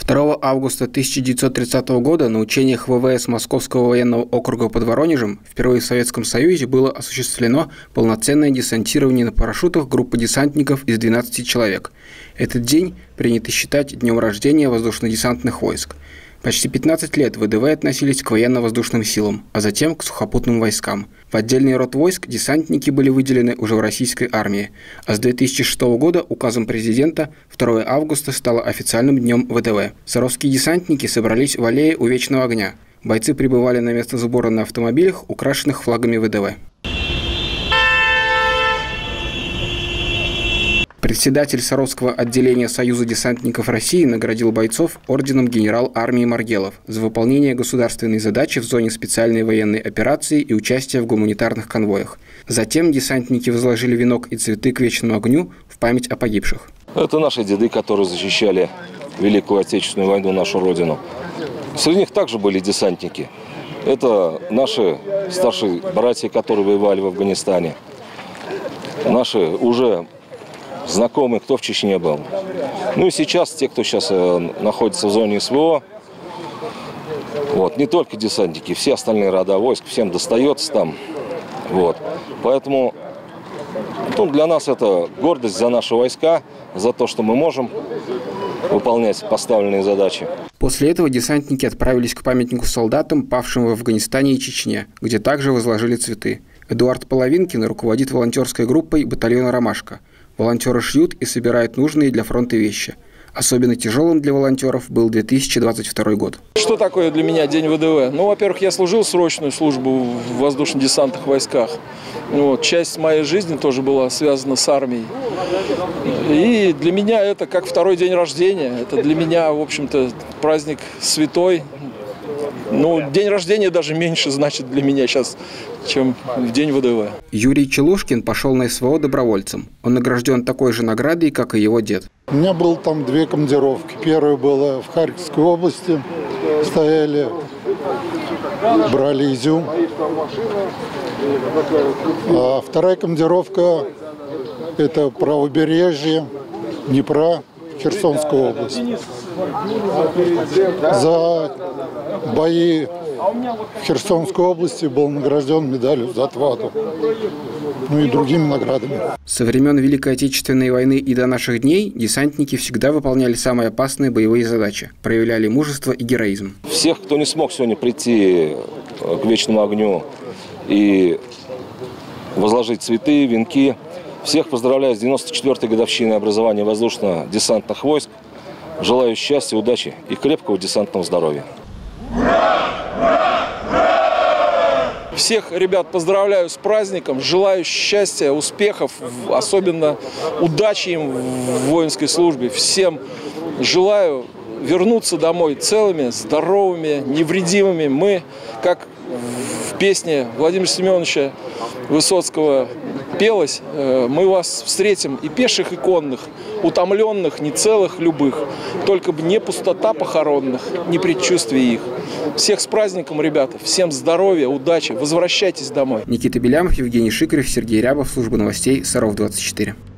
2 августа 1930 года на учениях ВВС Московского военного округа под Воронежем впервые в Советском Союзе было осуществлено полноценное десантирование на парашютах группы десантников из 12 человек. Этот день принято считать днем рождения воздушно-десантных войск. Почти 15 лет ВДВ относились к военно-воздушным силам, а затем к сухопутным войскам. В отдельный род войск десантники были выделены уже в российской армии, а с 2006 года указом президента 2 августа стало официальным днем ВДВ. Саровские десантники собрались в аллее у Вечного огня. Бойцы прибывали на место сбора на автомобилях, украшенных флагами ВДВ. Председатель Саровского отделения Союза десантников России наградил бойцов орденом генерал армии Маргелов за выполнение государственной задачи в зоне специальной военной операции и участие в гуманитарных конвоях. Затем десантники возложили венок и цветы к Вечному огню в память о погибших. Это наши деды, которые защищали Великую Отечественную войну, нашу Родину. Среди них также были десантники. Это наши старшие братья, которые воевали в Афганистане. Наши уже знакомые, кто в Чечне был. Ну и сейчас те, кто сейчас находится в зоне СВО, вот, не только десантники, все остальные рода войск, всем достается там. Вот. Поэтому для нас это гордость за наши войска, за то, что мы можем выполнять поставленные задачи. После этого десантники отправились к памятнику солдатам, павшим в Афганистане и Чечне, где также возложили цветы. Эдуард Половинкин руководит волонтерской группой батальона «Ромашка». Волонтеры шьют и собирают нужные для фронта вещи. Особенно тяжелым для волонтеров был 2022 год. Что такое для меня День ВДВ? Ну, во-первых, я служил срочную службу в воздушно-десантных войсках. Вот, часть моей жизни тоже была связана с армией. И для меня это как второй день рождения. Это для меня, в общем-то, праздник святой. Ну, день рождения даже меньше значит для меня сейчас, чем в день ВДВ. Юрий Челушкин пошел на СВО добровольцем. Он награжден такой же наградой, как и его дед. У меня было там 2 командировки. Первая была в Харьковской области. Стояли, брали изюм. А вторая командировка – это правобережье Днепра, Херсонская область. За бои в Херсонской области был награжден медалью за отвагу, ну и другими наградами. Со времен Великой Отечественной войны и до наших дней десантники всегда выполняли самые опасные боевые задачи, проявляли мужество и героизм. Всех, кто не смог сегодня прийти к Вечному огню и возложить цветы, венки, всех поздравляю с 94-й годовщиной образования воздушно-десантных войск. Желаю счастья, удачи и крепкого десантного здоровья. Всех ребят поздравляю с праздником, желаю счастья, успехов, особенно удачи им в воинской службе. Всем желаю вернуться домой целыми, здоровыми, невредимыми. Мы, как в песне Владимира Семеновича Высоцкого пелось, мы вас встретим и пеших, и конных, утомленных, нецелых, любых, только бы не пустота похоронных, не предчувствие их. Всех с праздником, ребята, всем здоровья, удачи, возвращайтесь домой. Никита Белямов, Евгений Шикарев, Сергей Рябов, служба новостей Саров 24.